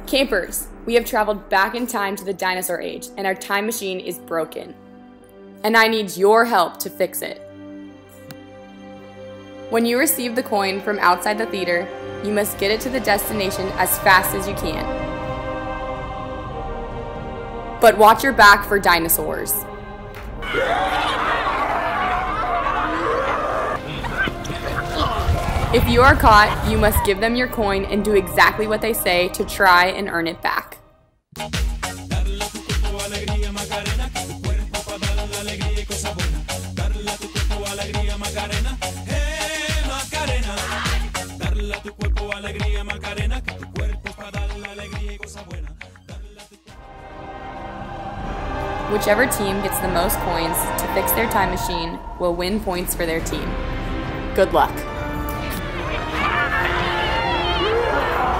Campers, we have traveled back in time to the dinosaur age, and our time machine is broken. And I need your help to fix it. When you receive the coin from outside the theater, you must get it to the destination as fast as you can. But watch your back for dinosaurs. If you are caught, you must give them your coin and do exactly what they say to try and earn it back. Whichever team gets the most coins to fix their time machine will win points for their team. Good luck.